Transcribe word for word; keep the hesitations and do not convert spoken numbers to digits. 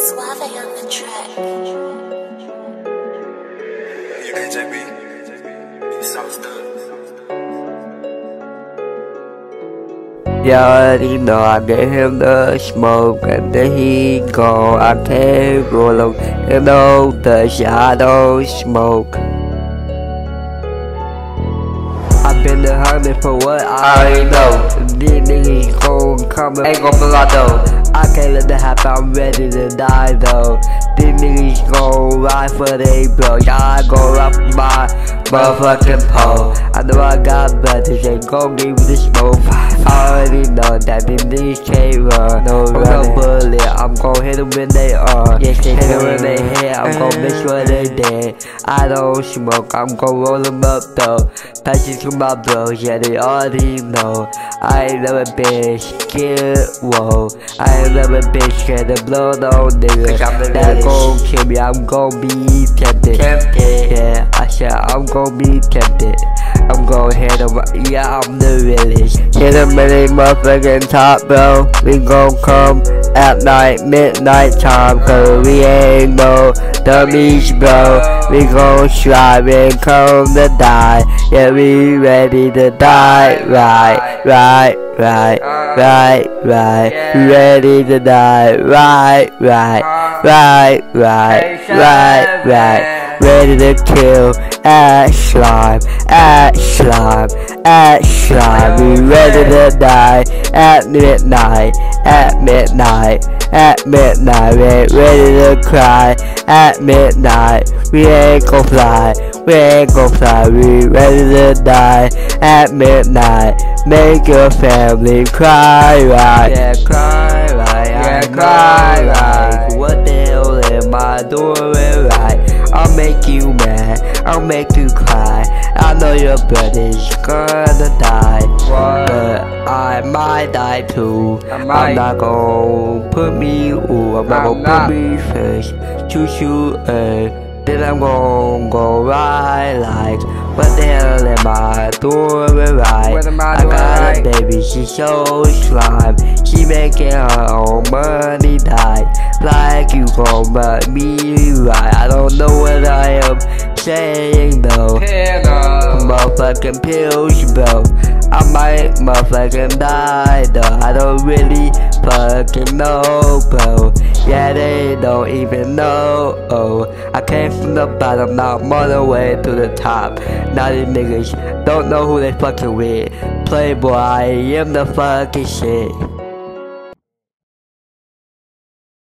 Suave on the track. A J B, South Stud. You already know I gave him the smoke, and then he gone. I can't roll him, you know the shadow smoke. I've been the hunting for what I already know. These niggas gon' come and ain't gon' mulatto. I can't let that happen, I'm ready to die though. These niggas gon' ride for they bro. Y'all gon' rock my motherfucking pole. I know I got brothers, they gon' give me the smoke. I already know that these niggas can't run. No running. No bullet, I'm gon' hit them when they are. Yes, they hit them when they hit, I'm gon' make sure they dead. I don't smoke, I'm gon' roll them up though. Pass it to my bros, yeah, they already know. I ain't never been scared, whoa. I ain't never been scared to blow no niggas. That gon' kill me, I'm gon' be tempted. tempted. Yeah, I said I'm gon' be tempted. I'm gon' hit them, yeah, I'm the realest. Hit them in they motherfucking top, bro. We gon' come at night, midnight time, cause we ain't no dummies, bro. We gon' strive and come to die. Yeah, we ready to die, right, right, right, right, right. We ready to die, right, right, right, right, right, right. Ready to kill, ash slime, ash slime, ash slime. We ready to die at midnight, at midnight, at midnight. We ain't ready to cry at midnight. We ain't gon' fly, we ain't gon' fly. We ready to die at midnight. Make your family cry, right? Yeah, cry, right? Yeah, cry, right? What the hell am I doing, right? I'll make you mad, I'll make you cry. I know your brother's gonna die, but I might die too. I'm not gon' put me, ooh, I'm not gon' put me first. Choo choo, uh, then I'm gon' go ride like, what the hell am I doing right? I got a baby, she's so slime. She making her own money die. Like you gon' make me right. I don't know what I am saying though. Motherfucking pills, bro. I might motherfucking die though. I don't really fucking know, bro. Yeah, they don't even know. Oh, I came from the bottom, now I'm on the way to the top. Now these niggas don't know who they fucking with. Playboy, I am the fucking shit.